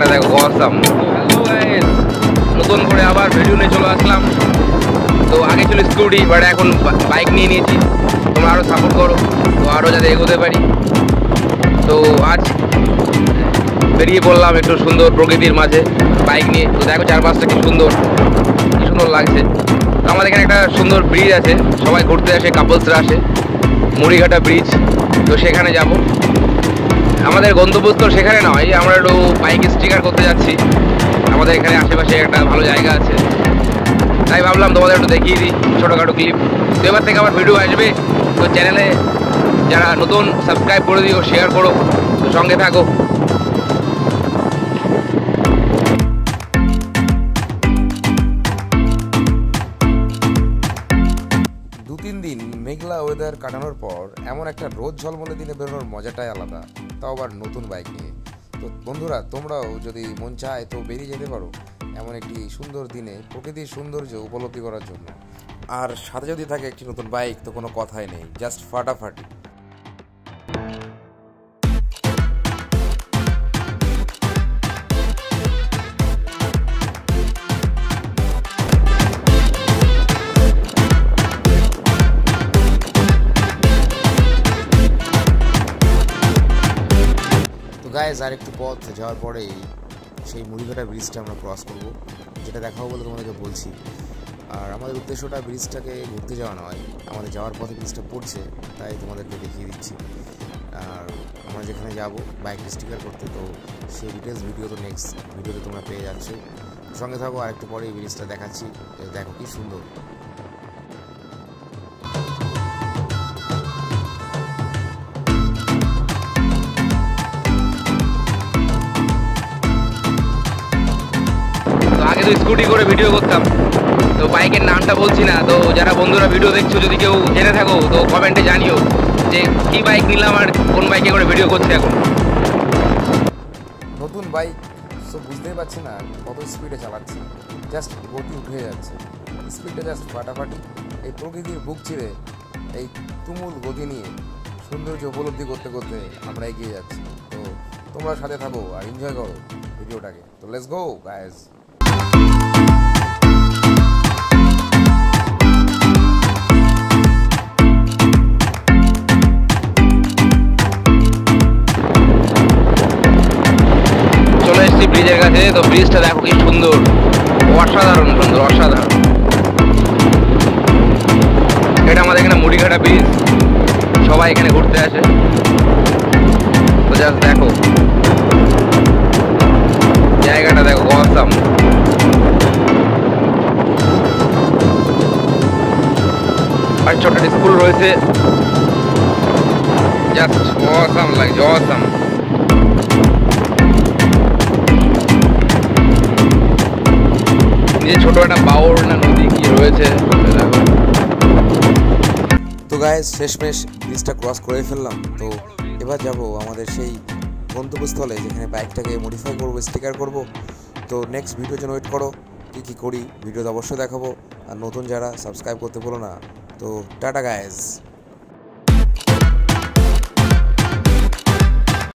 দেখো awesome. Hello guys, নতুন করে আবার ভিডিও নিয়ে চলে আসলাম। তো আগে ছিল স্কুটি, বাট এখন বাইক নিয়ে নিয়েছি। তোমরা আরও সাপোর্ট করো, তো আরও যাতে এগোতে পারি। তো আজ বেরিয়ে পড়লাম একটু সুন্দর প্রকৃতির মাঝে বাইক নিয়ে। তো দেখো চারপাশটা কি সুন্দর লাগছে। আমাদের এখানে একটা সুন্দর ব্রিজ আছে, সবাই ঘুরতে আসে, কাপলসরা আসে, মুড়িঘাটা ব্রিজ। তো সেখানে যাব। আমাদের গন্তব্যস্থল সেখানে নয়, আমরা একটু বাইক স্টিকার করতে যাচ্ছি। আমাদের এখানে আশেপাশে একটা ভালো জায়গা আছে, তাই ভাবলাম তোমাদের একটু দেখিয়ে দিই ছোটোখাটো ক্লিপ। তো এবার থেকে আমার ভিডিও আসবে, তো চ্যানেলে যারা নতুন সাবস্ক্রাইব করে দিও, শেয়ার করো, তো সঙ্গে থাকো। দিন মেঘলা ওয়েদার কাটানোর পর এমন একটা রোদ ঝলমলে দিনে বেরোনোর মজাটাই আলাদা, তাও আবার নতুন বাইক নিয়ে। তো বন্ধুরা, তোমরাও যদি মন চায় তো বেরিয়ে যেতে পারো এমন একটি সুন্দর দিনে প্রকৃতির সৌন্দর্য উপলব্ধি করার জন্য। আর সাথে যদি থাকে একটি নতুন বাইক তো কোনো কথাই নেই, জাস্ট ফাটাফাটি। গাইজ, আর একটু পথ যাওয়ার পরেই সেই মুড়িঘাটা ব্রিজটা আমরা ক্রস করব, যেটা দেখাবো বলে তোমাদেরকে বলছি। আর আমাদের উদ্দেশ্যটা ব্রিজটাকে ঘুরতে যাওয়া নয়, আমাদের যাওয়ার পথে ব্রিজটা পড়ছে, তাই তোমাদেরকে দেখিয়ে দিচ্ছি। আর আমরা যেখানে যাব বাইক স্টিকার করতে, তো সেই ডিটেলস ভিডিও তো নেক্সট ভিডিওতে তোমরা পেয়ে যাচ্ছ। সঙ্গে থাকো, আর একটু পরে এই ব্রিজটা দেখাচ্ছি। দেখো কি সুন্দর। আগে তো স্কুটি করে ভিডিও করতাম, তো বাইকের নামটা বলছি না। তো যারা বন্ধুরা ভিডিও দেখছো, যদি কেউ জেনে থাকো তো কমেন্টে জানিও যে কি বাইক নিলাম আর কোন বাইকে করে ভিডিও করছে এখন। নতুন বাইক, সো বুঝতেই পারছি না কত স্পিডে চালাচ্ছি, জাস্ট গতি উঠে যাচ্ছে, স্পিডটা জাস্ট ফাটাফাটি। এই প্রকৃতির বুক চিরে এই তুমুল গতি নিয়ে সৌন্দর্য উপলব্ধি করতে করতে আমরা এগিয়ে যাচ্ছি। তো তোমরা সাথে থাকো আর এনজয় করো ভিডিওটাকে। তো লেটস গো গাইস। চলে এসেছি ব্রিজের কাছে। তো ব্রিজটা দেখো কি সুন্দর, অসাধারণ সুন্দর, অসাধারণ। এটা আমাদের এখানে মুড়িঘাটা ব্রিজ, সবাই এখানে ঘুরতে আসে। তো জাস্ট দেখো জায়গাটা, দেখো অসাম। আর ছোট স্কুল রয়েছে, জাস্ট অসাম লাগছে, অসাম। যে ছোট একটা বাউর না নদী কি রয়েছে। তো গাইস, শেষমেশ ব্রিজটা ক্রস করে ফেললাম। তো এবার যাব আমাদের সেই গন্তব্যস্থলে, যেখানে বাইকটাকে মডিফাই করবো, স্টিকার করব। তো নেক্সট ভিডিওর জন্য ওয়েট করো, কী করি ভিডিওতে অবশ্যই দেখাবো। আর নতুন যারা, সাবস্ক্রাইব করতে বলো না। তো টাটা গাইস।